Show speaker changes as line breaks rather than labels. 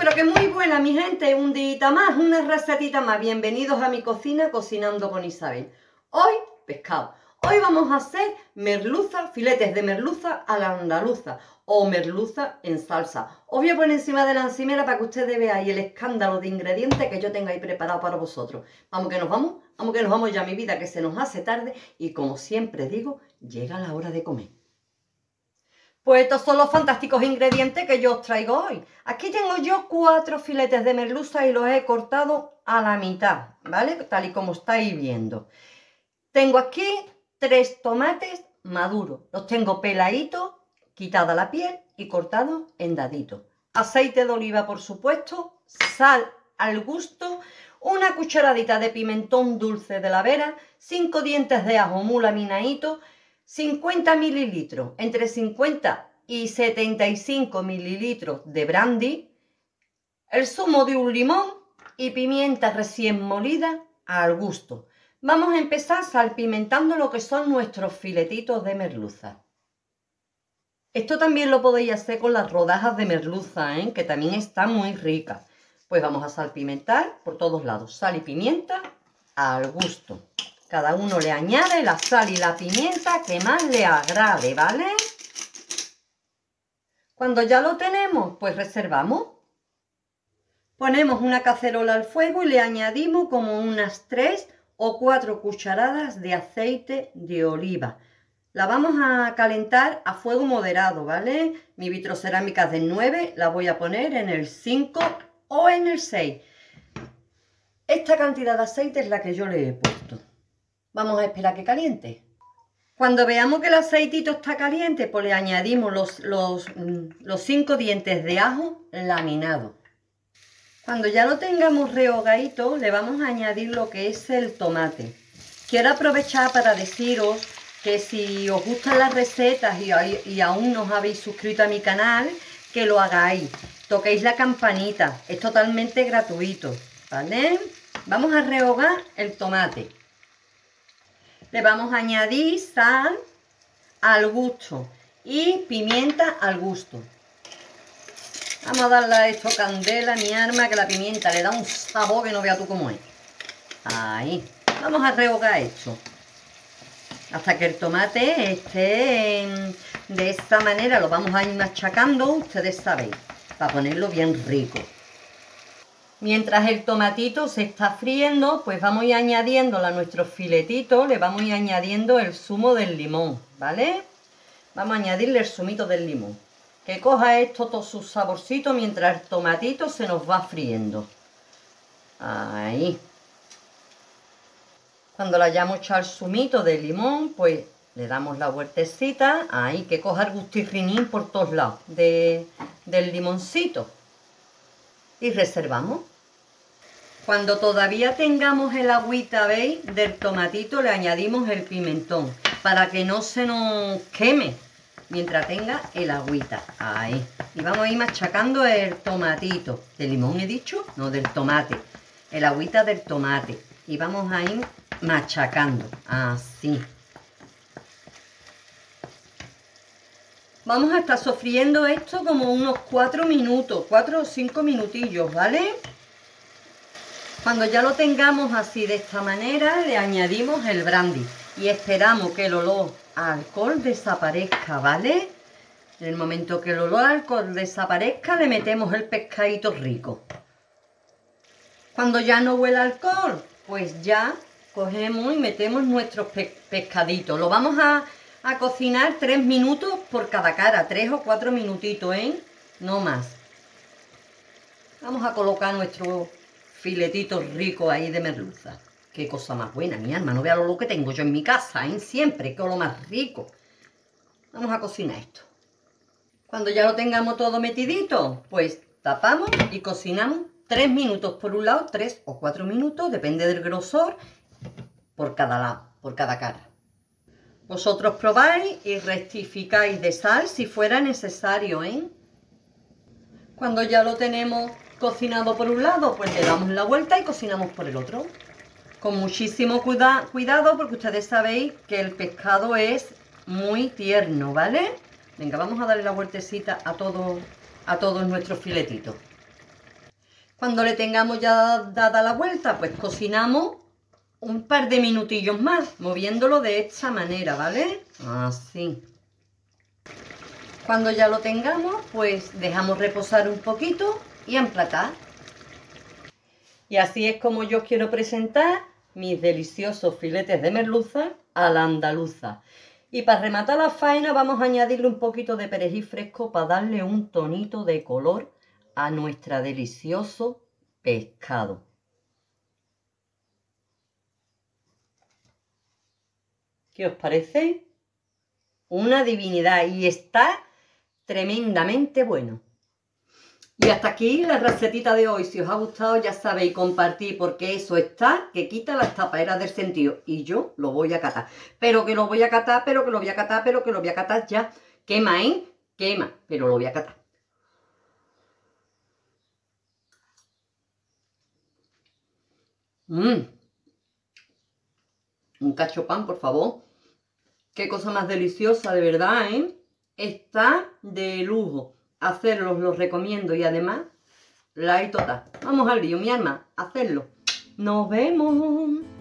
pero que muy buena, mi gente. Un día más, una recetita más. Bienvenidos a mi cocina, Cocinando con Isabel. Hoy, pescado. Hoy vamos a hacer merluza, filetes de merluza a la andaluza o merluza en salsa. Os voy a poner encima de la encimera para que ustedes veáis el escándalo de ingredientes que yo tengo ahí preparado para vosotros. Vamos que nos vamos ya, mi vida, que se nos hace tarde y como siempre digo, llega la hora de comer. Pues estos son los fantásticos ingredientes que yo os traigo hoy. Aquí tengo yo 4 filetes de merluza y los he cortado a la mitad, ¿vale? Tal y como estáis viendo. Tengo aquí 3 tomates maduros. Los tengo peladitos, quitada la piel y cortados en daditos. Aceite de oliva, por supuesto, sal al gusto, una cucharadita de pimentón dulce de la Vera, 5 dientes de ajo muy laminaditos, 50 mililitros, entre 50 y 75 mililitros de brandy, el zumo de un limón y pimienta recién molida al gusto. Vamos a empezar salpimentando lo que son nuestros filetitos de merluza. Esto también lo podéis hacer con las rodajas de merluza, que también está muy rica. Pues vamos a salpimentar por todos lados, sal y pimienta al gusto. Cada uno le añade la sal y la pimienta que más le agrade, ¿vale? Cuando ya lo tenemos, pues reservamos. Ponemos una cacerola al fuego y le añadimos como unas 3 o 4 cucharadas de aceite de oliva. La vamos a calentar a fuego moderado, ¿vale? Mi vitrocerámica es de 9, la voy a poner en el 5 o en el 6. Esta cantidad de aceite es la que yo le he puesto. Vamos a esperar que caliente. Cuando veamos que el aceitito está caliente, pues le añadimos los 5 dientes de ajo laminados. Cuando ya lo tengamos rehogadito, le vamos a añadir lo que es el tomate. Quiero aprovechar para deciros que si os gustan las recetas y aún no os habéis suscrito a mi canal, que lo hagáis. Toquéis la campanita, es totalmente gratuito, ¿vale? Vamos a rehogar el tomate. Le vamos a añadir sal al gusto y pimienta al gusto. Vamos a darle a esto candela, mi arma, que la pimienta le da un sabor que no veas tú cómo es. Ahí. Vamos a rehogar esto hasta que el tomate esté de esta manera. Lo vamos a ir machacando, ustedes sabéis, para ponerlo bien rico. Mientras el tomatito se está friendo, pues vamos a ir añadiéndole a nuestros filetitos, le vamos a ir añadiendo el zumo del limón, ¿vale? Vamos a añadirle el zumito del limón. Que coja esto todo su saborcito mientras el tomatito se nos va friendo. Ahí. Cuando le hayamos echado el zumito del limón, pues le damos la vueltecita. Ahí, que coja el gustirrinín por todos lados del limoncito. Y reservamos. Cuando todavía tengamos el agüita, ¿veis? Del tomatito le añadimos el pimentón para que no se nos queme mientras tenga el agüita. Ahí. Y vamos a ir machacando el tomatito. ¿Del limón he dicho? No, del tomate. El agüita del tomate. Y vamos a ir machacando. Así. Vamos a estar sofriendo esto como unos 4 minutos. 4 o 5 minutillos, ¿vale? Cuando ya lo tengamos así de esta manera, le añadimos el brandy y esperamos que el olor a alcohol desaparezca, ¿vale? En el momento que el olor a alcohol desaparezca, le metemos el pescadito rico. Cuando ya no huela alcohol, pues ya cogemos y metemos nuestros pescaditos. Lo vamos a cocinar 3 minutos por cada cara, 3 o 4 minutitos, no más. Vamos a colocar nuestro filetito rico ahí de merluza. Qué cosa más buena, mi alma. No vea lo que tengo yo en mi casa, siempre, que lo más rico. Vamos a cocinar esto. Cuando ya lo tengamos todo metidito, pues tapamos y cocinamos 3 minutos por un lado, 3 o 4 minutos, depende del grosor, por cada lado, por cada cara. Vosotros probáis y rectificáis de sal si fuera necesario, Cuando ya lo tenemos cocinado por un lado, pues le damos la vuelta y cocinamos por el otro. Con muchísimo cuidado, porque ustedes sabéis que el pescado es muy tierno, ¿vale? Venga, vamos a darle la vueltecita a todos nuestros filetitos. Cuando le tengamos ya dada la vuelta, pues cocinamos un par de minutillos más, moviéndolo de esta manera, ¿vale? Así. Cuando ya lo tengamos, pues dejamos reposar un poquito y a emplatar. Y así es como yo quiero presentar mis deliciosos filetes de merluza a la andaluza. Y para rematar la faena vamos a añadirle un poquito de perejil fresco para darle un tonito de color a nuestro delicioso pescado. ¿Qué os parece? Una divinidad y está tremendamente bueno. Y hasta aquí la recetita de hoy. Si os ha gustado, ya sabéis, compartir, porque eso está que quita las tapaderas del sentido. Y yo lo voy a catar. Pero que lo voy a catar, pero que lo voy a catar, pero que lo voy a catar ya. Quema, ¿eh? Quema, pero lo voy a catar. Un cachopán, por favor. Qué cosa más deliciosa, de verdad, ¿eh? Está de lujo. Hacerlos los recomiendo y además, like total. Vamos al lío, mi alma, hacerlo. Nos vemos.